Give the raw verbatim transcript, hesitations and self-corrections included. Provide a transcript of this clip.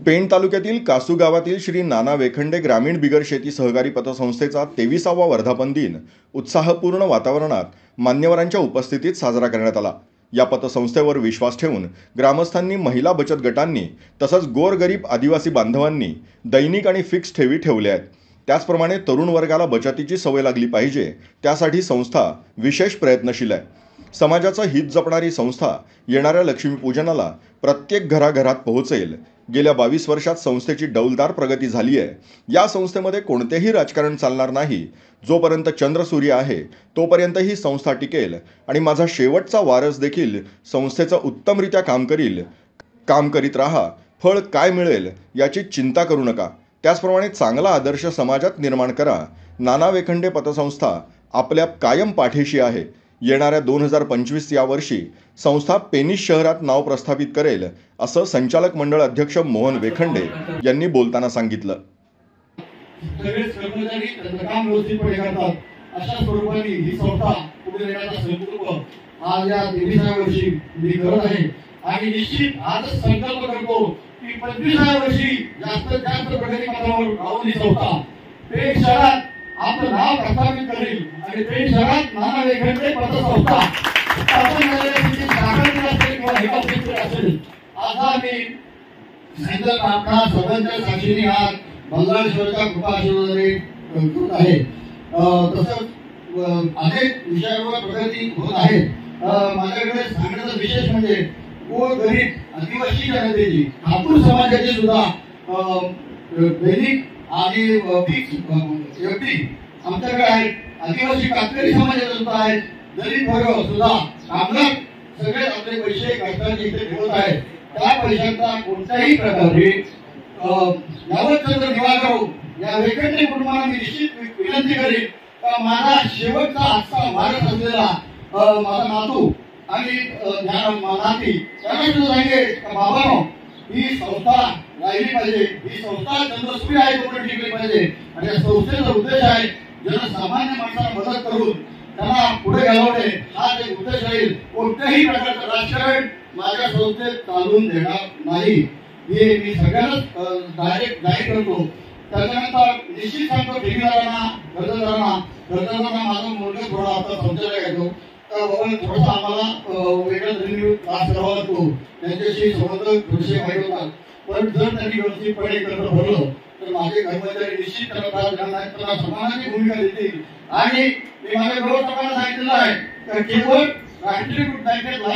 पेण तालुक्यातील कासू गावातील श्री नाना वेखंडे ग्रामीण बिगर शेती सहकारी पतसंस्थेचा तेविसावा वर्धापन दिन उत्साहपूर्ण वातावरणात मान्यवरांच्या उपस्थितीत साजरा करण्यात आला। या पतसंस्थेवर विश्वास ठेवून ग्रामस्थांनी, महिला बचत गटांनी तसंच गोरगरीब आदिवासी बांधवांनी दैनिक आणि फिक्स ठेवी ठेवल्या आहेत। त्याचप्रमाणे तरुण वर्गाला बचतीची सवय लागली पाहिजे, त्यासाठी संस्था विशेष प्रयत्नशील आहे। समाजाचं हित जपणारी संस्था येणाऱ्या लक्ष्मीपूजनाला प्रत्येक घराघरात पोहोचेल। गेल्या बावीस वर्षात संस्थेची डौलदार प्रगती झाली आहे। या संस्थेमध्ये कोणतेही राजकारण चालणार नाही। जोपर्यंत चंद्र सूर्य आहे तोपर्यंत ही संस्था टिकेल आणि माझा शेवटचा वारस देखील संस्थेचं उत्तमरित्या काम करील। काम करीत राहा, फळ काय मिळेल याची चिंता करू नका। त्याचप्रमाणे चांगला आदर्श समाजात निर्माण करा। नाना वेखंडे पतसंस्था आपल्या कायम पाठीशी आहे। येणाऱ्या दोन हजार पंचवीस या वर्षी संस्था पेनिश शहरात नाव प्रस्थापित करेल, असं संचालक मंडळ अध्यक्ष मोहन वेखंडे यांनी बोलताना सांगितलं। सगळेच कर्मचारी काम व्यवस्थितपणे करतात, अशा स्वरूपाने ही संस्था पुढे नेण्याचा संकल्प आज या तेविसाव्या वर्षी मी करत आहे आणि निश्चित आजच संकल्प करतो की पंचवीसाव्या वर्षी जास्तीत जास्त प्रगती पथावर राहून ही संस्था पेण शहरात आपलं नाव प्रस्थापित करेल आणि पेण शहरात नाना वेखंडे पतसंस्था स्थापन झाल्याची जागृती असेल किंवा हिताची असेल। आज आम्ही सांगितलं आपणा सर्वांच्या साक्षीने आज बंगाळेश्वरच्या कृपा आशीर्वादाने करत आहे। तसंच अनेक विषयावर प्रगती होत आहे। माझ्याकडे सांगण्याचा विशेष म्हणजे गोरगरीब आदिवासी जनतेची, ठाकूर समाजाची सुद्धा दैनिक आणि फिक्स एफडी आमच्याकडे आहे। आदिवासी कातकरी समाजाचा सुद्धा आहे। दलित वर्ग सुद्धा, कामगार सगळे आपले पैसे कष्टाचे इथे ठेवत आहेत। त्या पैशांचा कोणत्याही प्रकारे यावतचंद्र निवासराव या वेखंडे कुटुंबाला मी निश्चित विनंती करेन का माझा शेवटचा आजचा वारस असलेला माझा नातू आणि नाती त्यांना सुद्धा सांगे का बाबांनो, ही संस्था राहिली पाहिजे, ही संस्था चंद्रसूर्य आहे तोपर्यंत टिकली पाहिजे आणि या संस्थेचा उद्देश आहे जनसामान्य माणसाला मदत करून त्यांना पुढे घालवणे, हा एक उद्देश राहील। कोणत्याही प्रकारचं राजकारण माझ्या संस्थेत चालून देणार नाही, हे मी सगळ्यांनाच डायरेक्ट जाहीर करतो। त्याच्यानंतर निश्चित सांगतो ठेवीदारांना, कर्जदारांना कर्जदारांना माझा मुलगा थोडा आता समजायला येतो तर बाबा थोडासा आम्हाला वेगळा तरी त्रास करावा लागतो, त्यांच्याशी संबंध थोडेसे वाईट होतात, पण जर त्यांनी व्यवस्थितपणे कर्ज भरलं तर माझे कर्मचारी निश्चित त्याला त्रास देणार नाहीत, त्यांना सन्मानाची भूमिका देतील। आणि मी माझ्या व्यवस्थापनाला सांगितलेलं आहे तर केवळ राष्ट्रीयकृत बँकेत